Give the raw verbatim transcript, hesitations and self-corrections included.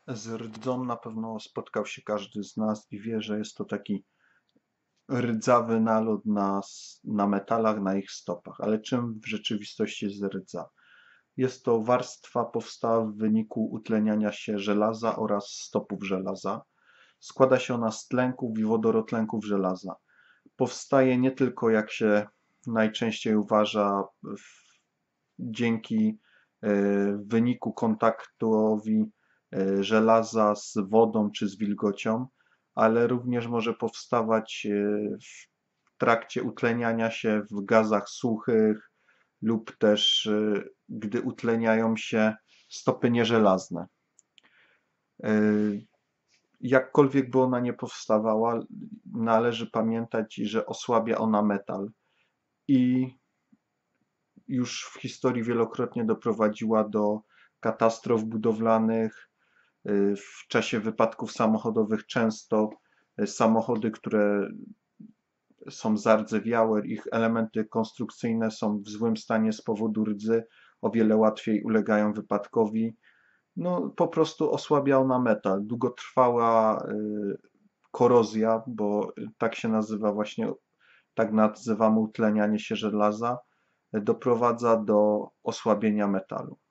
Z rdzą na pewno spotkał się każdy z nas i wie, że jest to taki rdzawy nalot na, s- na metalach, na ich stopach. Ale czym w rzeczywistości jest rdza? Jest to warstwa powstała w wyniku utleniania się żelaza oraz stopów żelaza. Składa się ona z tlenków i wodorotlenków żelaza. Powstaje nie tylko, jak się najczęściej uważa, w, dzięki e, wyniku kontaktowi e, żelaza z wodą czy z wilgocią, ale również może powstawać e, w trakcie utleniania się w gazach suchych lub też e, gdy utleniają się stopy nieżelazne. E, Jakkolwiek by ona nie powstawała, należy pamiętać, że osłabia ona metal i już w historii wielokrotnie doprowadziła do katastrof budowlanych. Y, W czasie wypadków samochodowych często y, samochody, które są zardzewiałe, ich elementy konstrukcyjne są w złym stanie z powodu rdzy, o wiele łatwiej ulegają wypadkowi. No, po prostu osłabia ona metal. Długotrwała y, korozja, bo tak się nazywa właśnie, tak nazywamy utlenianie się żelaza, doprowadza do osłabienia metalu.